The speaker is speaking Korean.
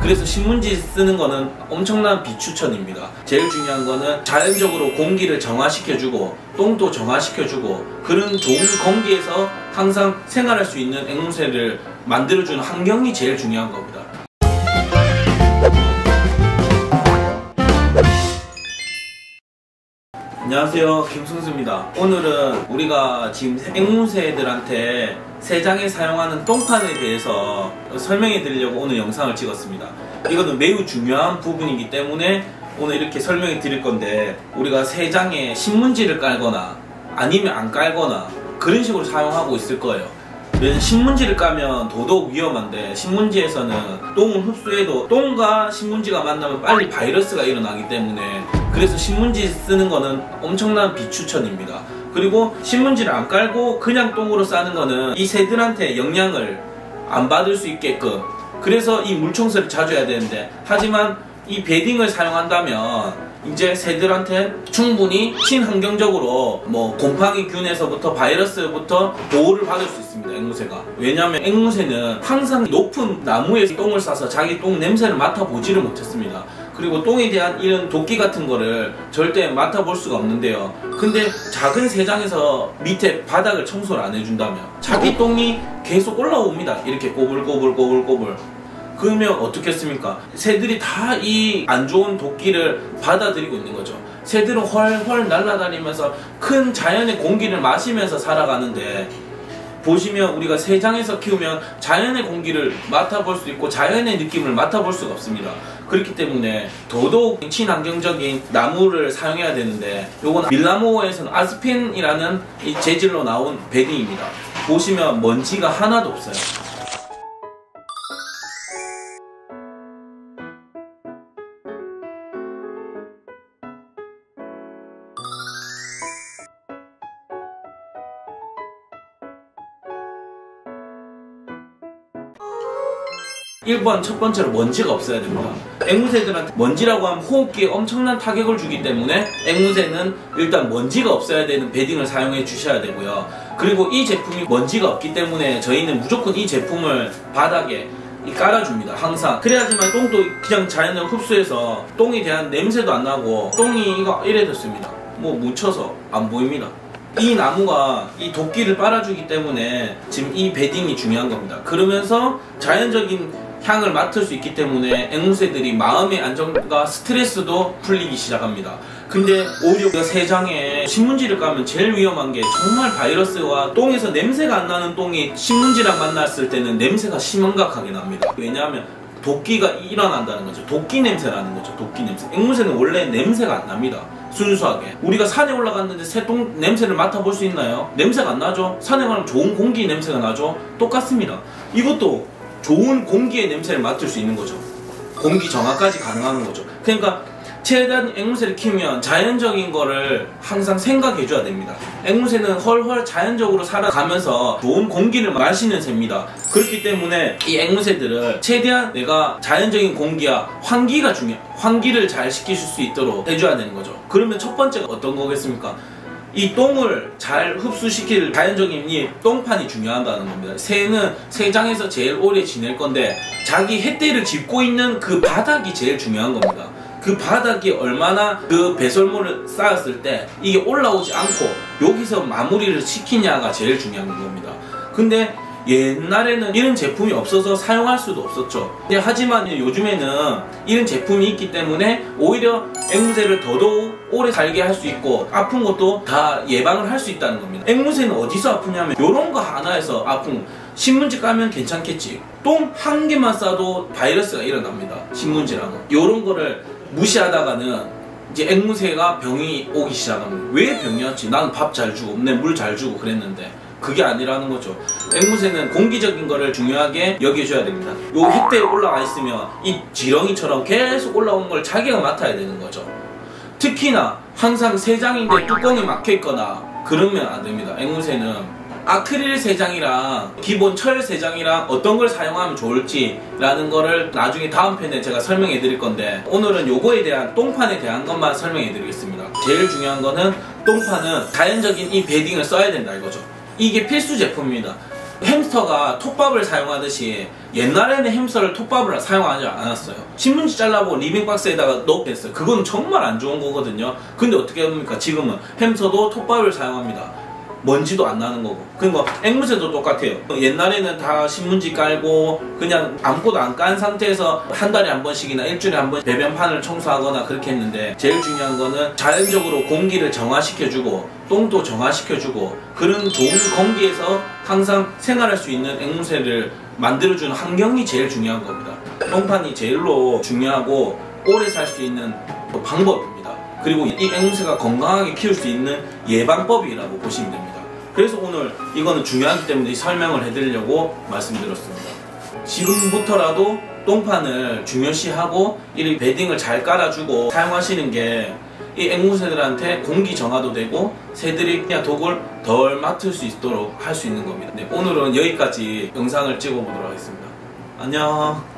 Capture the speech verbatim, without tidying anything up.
그래서 신문지 쓰는 거는 엄청난 비추천입니다. 제일 중요한 거는 자연적으로 공기를 정화시켜주고 똥도 정화시켜주고 그런 좋은 공기에서 항상 생활할 수 있는 앵무새를 만들어주는 환경이 제일 중요한 겁니다. 안녕하세요, 김승수입니다. 오늘은 우리가 지금 앵무새들한테 새장에 사용하는 똥판에 대해서 설명해 드리려고 오늘 영상을 찍었습니다. 이거는 매우 중요한 부분이기 때문에 오늘 이렇게 설명해 드릴 건데, 우리가 새장에 신문지를 깔거나 아니면 안 깔거나 그런 식으로 사용하고 있을 거예요. 신문지를 까면 더더욱 위험한데, 신문지에서는 똥을 흡수해도 똥과 신문지가 만나면 빨리 바이러스가 일어나기 때문에, 그래서 신문지 쓰는 거는 엄청난 비추천입니다. 그리고 신문지를 안 깔고 그냥 똥으로 싸는 거는 이 새들한테 영향을 안 받을 수 있게끔, 그래서 이 물청소를 자주 해야 되는데, 하지만 이 베딩을 사용한다면 이제 새들한테 충분히 친환경적으로 뭐 곰팡이균에서부터 바이러스부터 보호를 받을 수 있습니다, 앵무새가. 왜냐하면 앵무새는 항상 높은 나무에 똥을 싸서 자기 똥 냄새를 맡아보지를 못했습니다. 그리고 똥에 대한 이런 도끼 같은 거를 절대 맡아볼 수가 없는데요. 근데 작은 새장에서 밑에 바닥을 청소를 안 해준다면 자기 똥이 계속 올라옵니다. 이렇게 꼬불꼬불꼬불꼬불. 그러면 어떻겠습니까? 새들이 다 이 안 좋은 도끼를 받아들이고 있는 거죠. 새들은 훨훨 날아다니면서 큰 자연의 공기를 마시면서 살아가는데, 보시면 우리가 새장에서 키우면 자연의 공기를 맡아볼 수 있고 자연의 느낌을 맡아볼 수가 없습니다. 그렇기 때문에 더더욱 친환경적인 나무를 사용해야 되는데, 요건 밀나무에서는 아스펜이라는 이 재질로 나온 베딩입니다. 보시면 먼지가 하나도 없어요. 일 번 첫 번째로 먼지가 없어야 됩니다. 앵무새들한테 먼지라고 하면 호흡기에 엄청난 타격을 주기 때문에 앵무새는 일단 먼지가 없어야 되는 베딩을 사용해 주셔야 되고요. 그리고 이 제품이 먼지가 없기 때문에 저희는 무조건 이 제품을 바닥에 깔아줍니다, 항상. 그래야지만 똥도 그냥 자연을 흡수해서 똥에 대한 냄새도 안 나고, 똥이 이거 이래 됐습니다. 뭐 묻혀서 안 보입니다. 이 나무가 이 도끼를 빨아주기 때문에 지금 이 베딩이 중요한 겁니다. 그러면서 자연적인 향을 맡을 수 있기 때문에 앵무새들이 마음의 안정과 스트레스도 풀리기 시작합니다. 근데 오히려 새장에 신문지를 까면 제일 위험한 게, 정말 바이러스와 똥에서 냄새가 안 나는 똥이 신문지랑 만났을 때는 냄새가 심각하게 납니다. 왜냐하면 도끼가 일어난다는 거죠. 도끼 냄새라는 거죠. 도끼 냄새. 앵무새는 원래 냄새가 안 납니다. 순수하게. 우리가 산에 올라갔는데 새똥 냄새를 맡아볼 수 있나요? 냄새가 안 나죠? 산에 가면 좋은 공기 냄새가 나죠? 똑같습니다. 이것도 좋은 공기의 냄새를 맡을 수 있는 거죠. 공기 정화까지 가능한 거죠. 그러니까 최대한 앵무새를 키우면 자연적인 거를 항상 생각해 줘야 됩니다. 앵무새는 헐헐 자연적으로 살아가면서 좋은 공기를 마시는 새입니다. 그렇기 때문에 이 앵무새들을 최대한 내가 자연적인 공기와 환기가 중요해. 환기를 잘 시키실 수 있도록 해줘야 되는 거죠. 그러면 첫 번째가 어떤 거겠습니까? 이 똥을 잘 흡수시킬 자연적인 이 똥판이 중요하다는 겁니다. 새는 새장에서 제일 오래 지낼 건데, 자기 햇대를 짚고 있는 그 바닥이 제일 중요한 겁니다. 그 바닥이 얼마나 그 배설물을 쌓았을 때 이게 올라오지 않고 여기서 마무리를 시키냐가 제일 중요한 겁니다. 근데 옛날에는 이런 제품이 없어서 사용할 수도 없었죠. 근데 하지만 요즘에는 이런 제품이 있기 때문에 오히려 앵무새를 더더욱 오래 살게 할 수 있고, 아픈 것도 다 예방을 할 수 있다는 겁니다. 앵무새는 어디서 아프냐면 요런 거 하나에서 아픈, 신문지 까면 괜찮겠지, 똥 한 개만 싸도 바이러스가 일어납니다. 신문지랑은. 요런 거를 무시하다가는 이제 앵무새가 병이 오기 시작합니다. 왜 병이 왔지? 나는 밥 잘 주고 내 물 잘 주고 그랬는데. 그게 아니라는 거죠. 앵무새는 공기적인 거를 중요하게 여겨줘야 됩니다. 요 햇대에 올라가 있으면 이 지렁이처럼 계속 올라오는 걸 자기가 맡아야 되는 거죠. 특히나 항상 새장인데 뚜껑이 막혀 있거나 그러면 안 됩니다. 앵무새는 아크릴 새장이랑 기본 철 새장이랑 어떤 걸 사용하면 좋을지 라는 거를 나중에 다음 편에 제가 설명해 드릴 건데, 오늘은 요거에 대한 똥판에 대한 것만 설명해 드리겠습니다. 제일 중요한 거는 똥판은 자연적인 이 베딩을 써야 된다 이거죠. 이게 필수 제품입니다. 햄스터가 톱밥을 사용하듯이 옛날에는 햄스터를 톱밥을 사용하지 않았어요. 신문지 잘라보고 리빙박스에다가 넣게 했어요. 그건 정말 안 좋은 거거든요. 근데 어떻게 합니까? 지금은 햄스터도 톱밥을 사용합니다. 먼지도 안 나는 거고. 그리고 앵무새도 똑같아요. 옛날에는 다 신문지 깔고 그냥 아무것도 안 깐 상태에서 한 달에 한 번씩이나 일주일에 한 번 배변판을 청소하거나 그렇게 했는데, 제일 중요한 거는 자연적으로 공기를 정화시켜주고 똥도 정화시켜주고 그런 좋은 공기에서 항상 생활할 수 있는 앵무새를 만들어주는 환경이 제일 중요한 겁니다. 똥판이 제일로 중요하고 오래 살 수 있는 방법입니다. 그리고 이 앵무새가 건강하게 키울 수 있는 예방법이라고 보시면 됩니다. 그래서 오늘 이거는 중요하기 때문에 설명을 해드리려고 말씀드렸습니다. 지금부터라도 똥판을 중요시하고 이 베딩을 잘 깔아주고 사용하시는 게 이 앵무새들한테 공기 정화도 되고 새들이 그냥 독을 덜 맡을 수 있도록 할 수 있는 겁니다. 네, 오늘은 여기까지 영상을 찍어보도록 하겠습니다. 안녕.